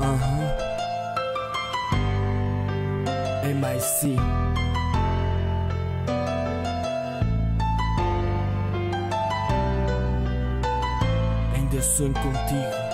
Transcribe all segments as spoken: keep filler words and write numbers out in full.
Aham. M I C. Ainda sonho contigo.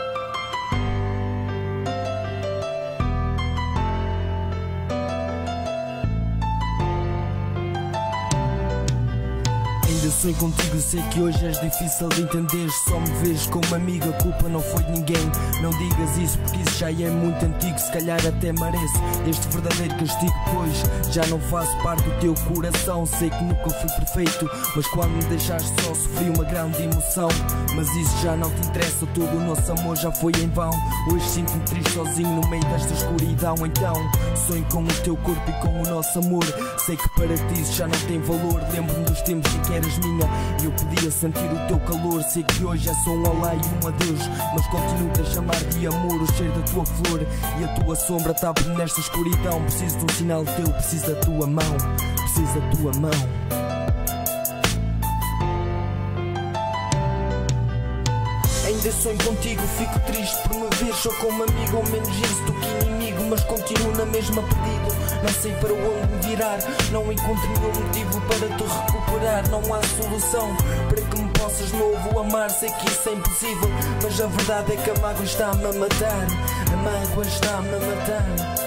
Ainda sonho contigo, sei que hoje és difícil de entender. Só me vês como amigo, a culpa não foi de ninguém. Não digas isso porque isso já é muito antigo. Se calhar até merece este verdadeiro castigo, pois já não faço parte do teu coração. Sei que nunca fui perfeito, mas quando me deixaste só sofri uma grande emoção. Mas isso já não te interessa, todo o nosso amor já foi em vão. Hoje sinto-me triste sozinho no meio desta escuridão. Então sonho com o teu corpo e com o nosso amor. Sei que para ti isso já não tem valor. Lembro-me dos tempos em que eras minha e eu podia sentir o teu calor. Sei que hoje é só um olá e um adeus, mas continuo-te a chamar de amor. O cheiro da tua flor e a tua sombra tapa nesta escuridão. Preciso de um sinal teu, preciso da tua mão, preciso da tua mão. Ainda sonho contigo, fico triste por me ver só como amigo, ou menos isso do que inimigo. Mas continuo na mesma perdido, não sei para onde me virar. Não encontro nenhum motivo para te recuperar. Não há solução para que me possas de novo amar. Sei que isso é impossível, mas a verdade é que a mágoa está-me a matar. A mágoa está-me a matar.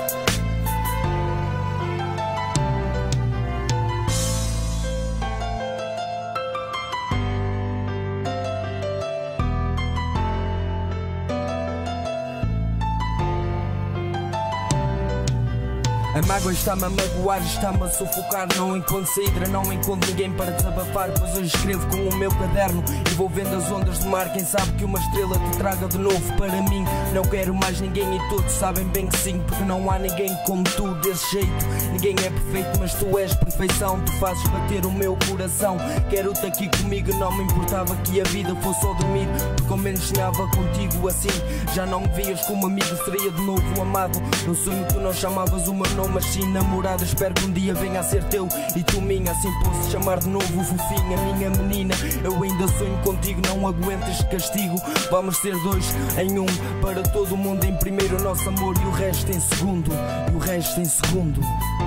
A mágoa está-me a magoar, está-me a sufocar. Não encontro saída, não encontro ninguém para desabafar. Pois hoje escrevo com o meu caderno, envolvendo as ondas do mar. Quem sabe que uma estrela te traga de novo para mim. Não quero mais ninguém e todos sabem bem que sim, porque não há ninguém como tu desse jeito. Ninguém é perfeito, mas tu és perfeição. Tu fazes bater o meu coração. Quero-te aqui comigo, não me importava que a vida fosse só dormir, porque ao menos sonhava contigo assim. Já não me vias como amigo, seria de novo amado. No sonho tu não chamavas o meu nome, mas sim namorada. Espero que um dia venha a ser teu e tu minha. Assim posso chamar de novo o fofinho, a minha menina. Eu ainda sonho contigo, não aguento este castigo. Vamos ser dois em um, para todo o mundo em primeiro o nosso amor e o resto em segundo. E o resto em segundo.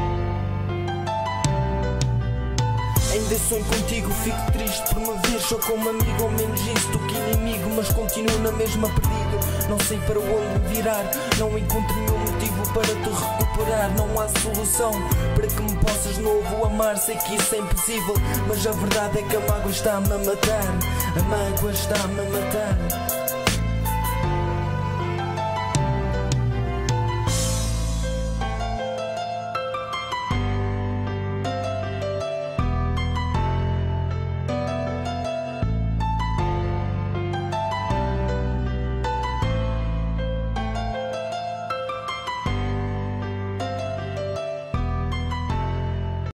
Ainda sonho contigo, fico triste por me ver só como amigo, ou menos isso do que inimigo. Mas continuo na mesma perdido, não sei para onde me virar. Não encontro nenhum motivo para te recuperar. Não há solução para que me possas de novo amar. Sei que isso é impossível, mas a verdade é que a mágoa está-me a matar. A mágoa está-me a matar.